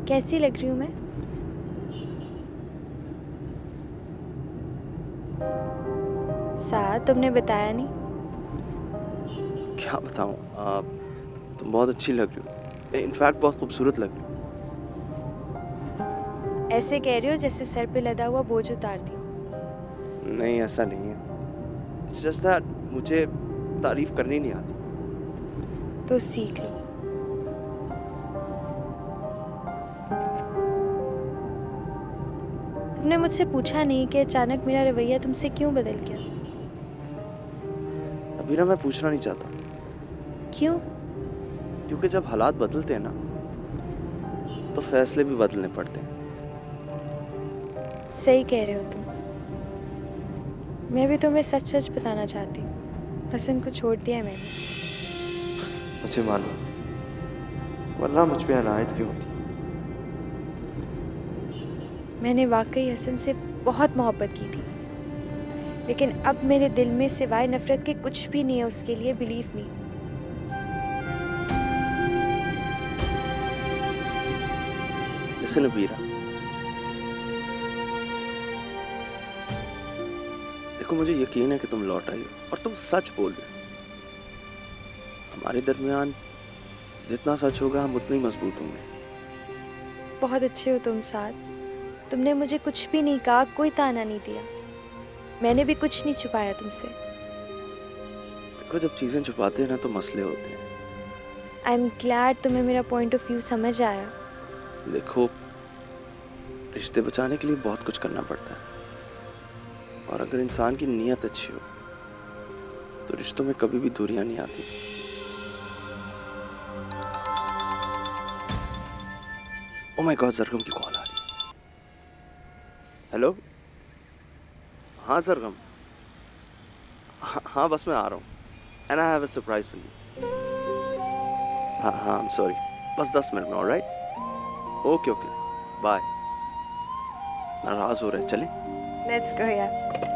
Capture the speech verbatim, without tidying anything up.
कैसी लग रही हूँ मैं? साथ तुमने बताया नहीं। क्या बताऊँ, आप तुम बहुत अच्छी लग रही हो, इनफैक्ट बहुत खूबसूरत लग रही हो। ऐसे कह रही हो जैसे सर पे लदा हुआ बोझ उतार दियो। नहीं, ऐसा नहीं है। इट्स जस्ट दैट मुझे तारीफ करनी नहीं आती। तो सीख लो। तुमने मुझसे पूछा नहीं कि अचानक मेरा रवैया तुमसे क्यों बदल गया। अबीरा, मैं पूछना नहीं चाहता। क्यों? क्योंकि जब हालात बदलते हैं ना, तो फैसले भी बदलने पड़ते हैं। सही कह रहे हो तुम। मैं भी तुम्हें सच सच बताना चाहती हूँ, हसन को छोड़ दिया है मैंने। मुझे मालूम, वरना मुझ पे अनायत क्यों होती। मैंने वाकई हसन से बहुत मोहब्बत की थी, लेकिन अब मेरे दिल में सिवाय नफरत के कुछ भी नहीं है उसके लिए, बिलीव मी। लिसन अबीरा, देखो मुझे यकीन है कि तुम लौट आई हो और तुम सच बोल रहे हो। हमारे दरमियान जितना सच होगा हम उतने ही मजबूत होंगे। बहुत अच्छे हो तुम साथ। तुमने मुझे कुछ भी नहीं कहा, कोई ताना नहीं दिया। मैंने भी कुछ नहीं छुपाया तुमसे। देखो, जब चीजें छुपाते हैं ना तो मसले होते हैं। आई एम ग्लैड तुम्हें मेरा पॉइंट ऑफ व्यू समझ आया। देखो, रिश्ते बचाने के लिए बहुत कुछ करना पड़ता है, और अगर इंसान की नीयत अच्छी हो तो रिश्तों में कभी भी दूरियां नहीं आती। ओ माय गॉड, सरगम की कॉल आ रही है। हेलो। हाँ सरगम, हाँ हाँ बस मैं आ रहा हूँ। And I have a surprise for you. हाँ हाँ, आई एम सॉरी, बस दस मिनट में। Alright, okay okay, bye. नाराज हो रहे, चले? लेट्स गो यार।